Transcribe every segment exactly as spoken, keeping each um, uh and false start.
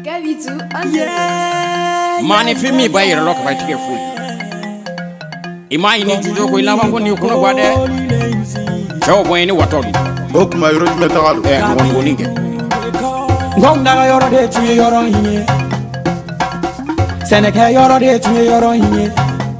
Kavitu, yeah. Mani fi mi ba yero ka ba tike fu. Ima ini jujo ko ila wango ni kuno gwade. Chawo boy ni watodi. Bok ma yoro me tagalu. Eh ngon goninge. Ngonda ga yoro de tu yoro hinye. Seneke yoro de tu yoro hinye.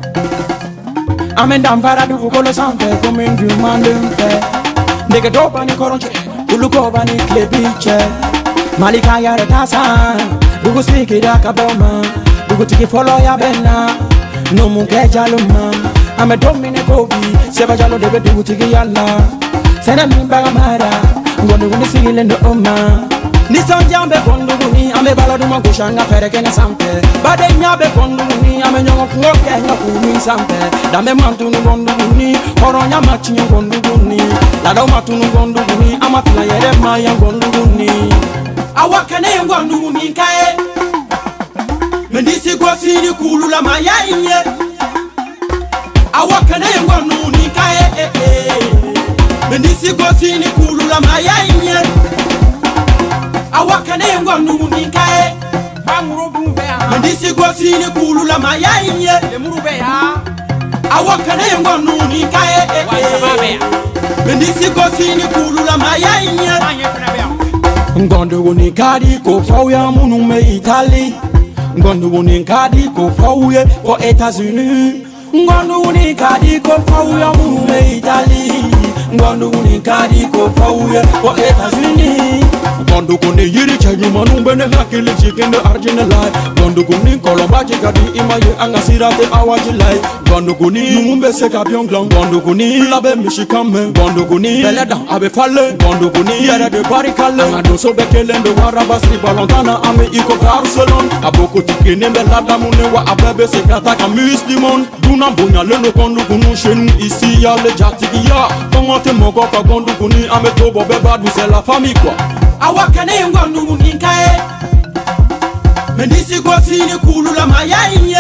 Amen dam para du ko lo sanfe ko min du mandum fe. Nigga dopa ni koronche. Uluko bani klebiche. Malika yare tasa. Dugu speak it akaboma. Dugu tiki follow ya benna. No munke jaluma. I'm a domine kobi. Seba jalo debe dugu tiki yalla. Sena mimba mara. Ngondo guni sigile ndo oma. Nisan jambe kondo guni. Ame baladu mangushanga fereke ne sampe. Bade nyabe kondo guni. Ame nyongo kungoke nga kuni sampe. Dambe mantunu kondo guni. Horonya machinyo kondo guni. Lado matunu kondo guni. Ama fila yere maya kondo guni. Awakane kondo guni kae. Mendisi gosi ni kulu la maya inye. Awakane kondo guni kae. Mendisi gosi ni kulu la maya inye. Awakane kondo guni kae. Mendisi gosi ni kulu la maya inye. Awakane kondo guni kae. Mendisi gosi ni kulu la maya inye. Ngondo guni kadi ko fauya munu me Italy. Ngondo guni kadi ko fauye ko États-Unis. Ngondo guni kadi ko fauya munu me Italy. Ngondo guni kadi ko fauye ko États-Unis. Ngondo guni yiri chanyi manu bene hakili chicken de arjine lai. Ngondo guni kolomba chikadi imaye angasirate awaji lai. Ngondo guni numbe seka byonglang. Ngondo guni labe mishikame. Ngondo guni beleda abe fale. Ngondo guni yere de barikale. Ngado so bekele ndo warabasi balontana ame iko Barcelona. Aboko tikene mbelada mune wa abebe sekata kamis limon. Duna mbonya leno kondo gunu chenu ici ya le jatigia. Kongote moko ka ngondo guni ame tobo beba du c'est la famille quoi. Awakane ngondo guni kae. Mendisi gosi ni kulu la maya inye.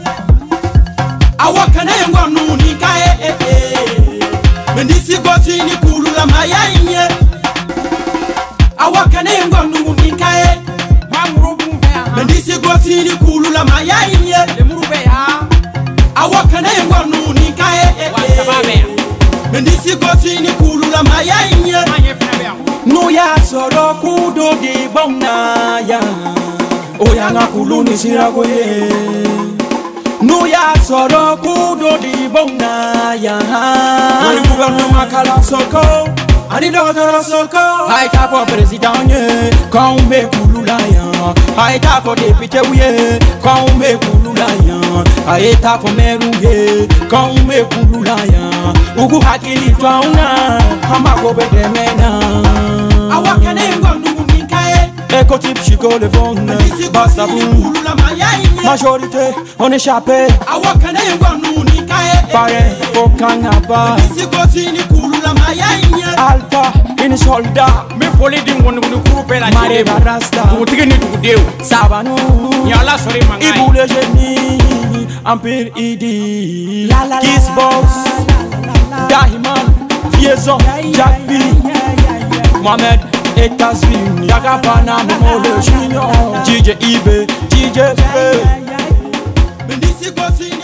Awakane ngondo guni kae. Mendisi gosi ni kulu la maya inye. Awakane ngondo guni kae. Mendisi gosi ni kulu la maya inye. Awakane ngondo guni kae. Mendisi gosi ni kulu la maya inye. No ya soro kudo di bona ya. Oya nga kulu ni sirago ye. No ya soro kudo di bona ya. Ani gouvernement kala soko. Ani docteur soko. Haïta for président ye. Kaumbe kulu la ya. Haïta for député ye. Kaumbe kulu la ya. Haïta for maire ye. Kaumbe kulu la ya. Ugu hakili twauna. Hamba go bedemena. Awakane ngondo guni kae. Eko type chico le bon. Basta boum. Majorité on échappé. Awakane ngondo guni kae. Pare kokangaba. Mendisi gosi ni kulu la maya inye. Alpha ini soldat. Me foli di ngondo guni kuru pe la chile. Mare barasta. Tike ni dugudeu. Sabanu. Nyala sori mangai. Ibu le génie. Empire idi. Kiss boss. Dahiman. Liaison. Jack B. Mohamed. États-Unis, Yagapana, Molo Junior, D J Ibe, D J Fe.